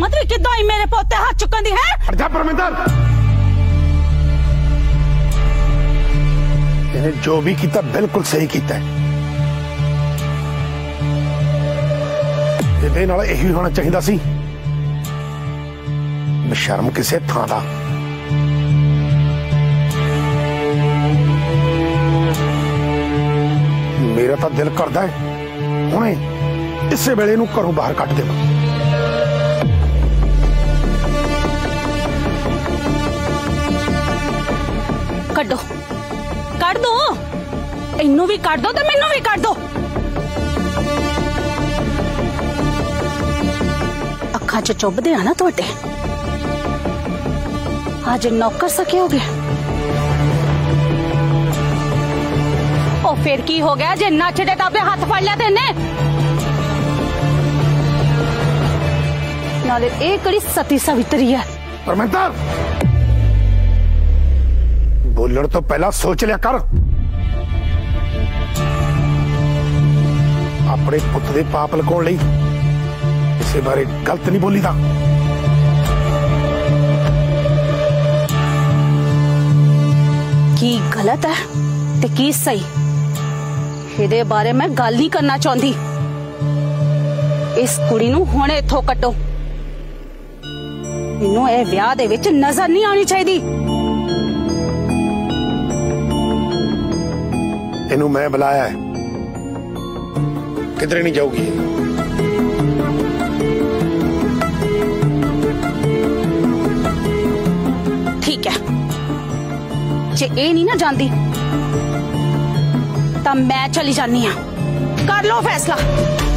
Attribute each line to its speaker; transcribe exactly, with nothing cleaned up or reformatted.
Speaker 1: हिम्मत भी किद्दां ही मेरे पोते हाथ चुकन दी है।
Speaker 2: जा परमिंदर, इन्हें जो भी किया बिल्कुल सही किया है। ਇਹਦੇ ਨਾਲ ਇਹੀ ਹੋਣਾ ਚਾਹੀਦਾ ਸੀ। ਬੇਸ਼ਰਮ ਕਿਸੇ ਥਾਂ ਦਾ। ਮੇਰਾ ਤਾਂ ਦਿਲ ਕਰਦਾ ਹੈ ਹੁਣੇ ਇਸੇ ਵੇਲੇ ਨੂੰ ਘਰੋਂ ਬਾਹਰ ਕੱਢ ਦੇਵਾਂ।
Speaker 1: ਕੱਢੋ, ਕੱਢ ਦੋ, ਇਹਨੂੰ ਵੀ ਕੱਢ ਦੋ ਤੇ ਮੈਨੂੰ ਵੀ ਕੱਢ ਦੋ। ਅੱਖਾਂ 'ਚ ਚੁੱਭਦੇ ਆ ਨਾ ਤੁਹਾਡੇ। ਅੱਜ ਨੌਕਰ ਸਕੇ ਹੋ ਗਏ। ਉਹ ਫਿਰ ਕੀ ਹੋ ਗਿਆ ਜੇ ਨੱਚਦੇ ਟੱਪਦੇ ਹੱਥ ਫੜ ਲਿਆ ਤੈਨੇ? ਨਾਲੇ ਇਹ ਕਿਹੜੀ ਸਤੀ ਸਵਿਤਰੀ ਹੈ?
Speaker 2: ਪਰਮਿੰਦਰ, ਬੋਲਣ ਤੋਂ ਪਹਿਲਾਂ ਸੋਚ ਲਿਆ ਕਰ। ਆਪਣੇ ਪੁੱਤ ਦੇ ਪਾਪ ਲੁਕਾਉਣ ਲਈ इसे बारे गलत नहीं बोली था।
Speaker 1: की गलत है ते की सही, इहदे बारे मैं गल नहीं करना चाहती। इस कुड़ी नूं हुणे इत्थों कट्टो। इन्हूं इह विआह दे विच नजर नहीं आनी चाहिदी।
Speaker 2: इन्हूं मैं बुलाया है, किधरे नहीं जाऊगी।
Speaker 1: ठीक है, जे ए नहीं ना जानती तो मैं चली जानी हाँ। कर लो फैसला।